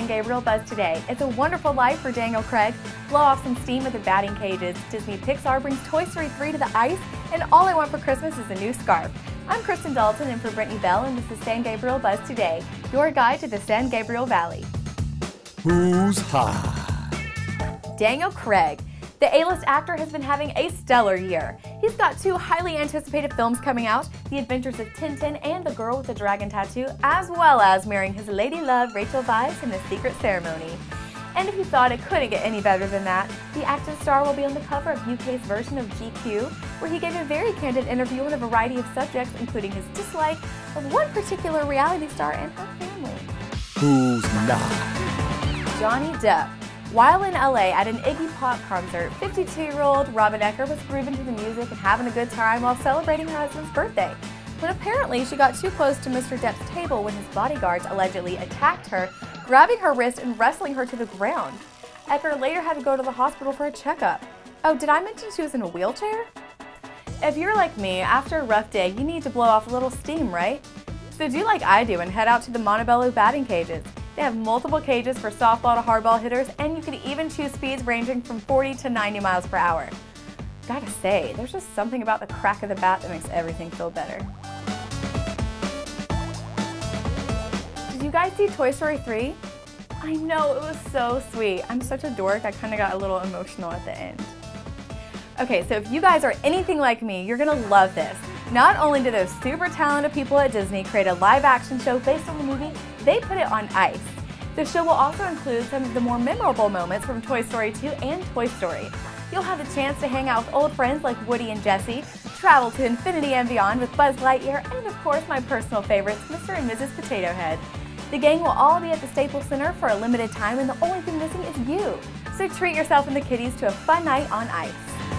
San Gabriel Buzz today. It's a wonderful life for Daniel Craig. Blow off some steam with the batting cages. Disney Pixar brings Toy Story 3 to the ice, and all I want for Christmas is a new scarf. I'm Kristen Dalton in for Brittany Bell, and this is San Gabriel Buzz today, your guide to the San Gabriel Valley. Who's high? Daniel Craig. The A-list actor has been having a stellar year. He's got two highly anticipated films coming out, The Adventures of Tintin and The Girl with the Dragon Tattoo, as well as marrying his lady love Rachel Weisz in a secret ceremony. And if you thought it couldn't get any better than that, the active star will be on the cover of UK's version of GQ, where he gave a very candid interview on a variety of subjects, including his dislike of one particular reality star and her family. Who's not? Johnny Depp. While in LA at an Iggy Pop concert, 52-year-old Robin Ecker was grooving to the music and having a good time while celebrating her husband's birthday, when apparently she got too close to Mr. Depp's table when his bodyguards allegedly attacked her, grabbing her wrist and wrestling her to the ground. Ecker later had to go to the hospital for a checkup. Oh, did I mention she was in a wheelchair? If you're like me, after a rough day, you need to blow off a little steam, right? So do like I do and head out to the Montebello batting cages. They have multiple cages for softball to hardball hitters, and you can even choose speeds ranging from 40 to 90 miles per hour. Gotta say, there's just something about the crack of the bat that makes everything feel better. Did you guys see Toy Story 3? I know, it was so sweet. I'm such a dork, I kind of got a little emotional at the end. Okay, so if you guys are anything like me, you're gonna love this. Not only did those super talented people at Disney create a live-action show based on the movie, they put it on ice. The show will also include some of the more memorable moments from Toy Story 2 and Toy Story. You'll have the chance to hang out with old friends like Woody and Jessie, travel to infinity and beyond with Buzz Lightyear, and of course my personal favorites, Mr. and Mrs. Potato Head. The gang will all be at the Staples Center for a limited time, and the only thing missing is you. So treat yourself and the kiddies to a fun night on ice.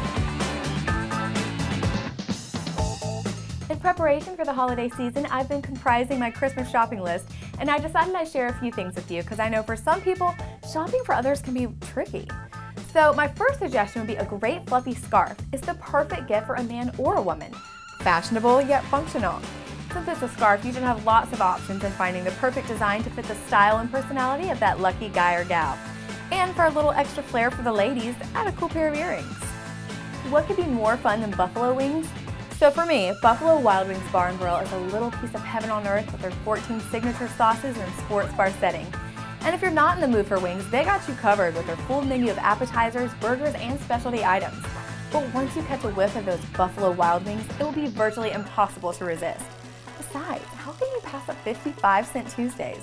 In preparation for the holiday season, I've been comprising my Christmas shopping list, and I decided I'd share a few things with you because I know for some people, shopping for others can be tricky. So my first suggestion would be a great fluffy scarf. It's the perfect gift for a man or a woman. Fashionable yet functional. Since it's a scarf, you should have lots of options in finding the perfect design to fit the style and personality of that lucky guy or gal. And for a little extra flair for the ladies, add a cool pair of earrings. What could be more fun than buffalo wings? So for me, Buffalo Wild Wings Bar & Grill is a little piece of heaven on earth with their 14 signature sauces and sports bar setting. And if you're not in the mood for wings, they got you covered with their full menu of appetizers, burgers, and specialty items. But once you catch a whiff of those Buffalo Wild Wings, it will be virtually impossible to resist. Besides, how can you pass up 55-cent Tuesdays?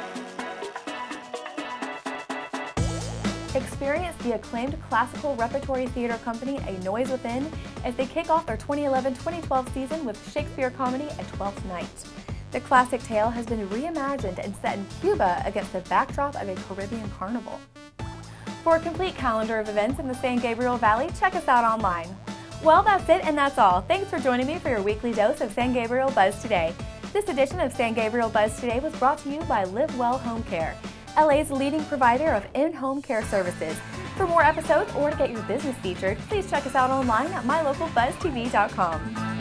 Experience the acclaimed classical repertory theater company A Noise Within as they kick off their 2011-2012 season with Shakespeare comedy A Twelfth Night. The classic tale has been reimagined and set in Cuba against the backdrop of a Caribbean carnival. For a complete calendar of events in the San Gabriel Valley, check us out online. Well, that's it and that's all. Thanks for joining me for your weekly dose of San Gabriel Buzz Today. This edition of San Gabriel Buzz Today was brought to you by Live Well Home Care, LA's leading provider of in-home care services. For more episodes or to get your business featured, please check us out online at mylocalbuzztv.com.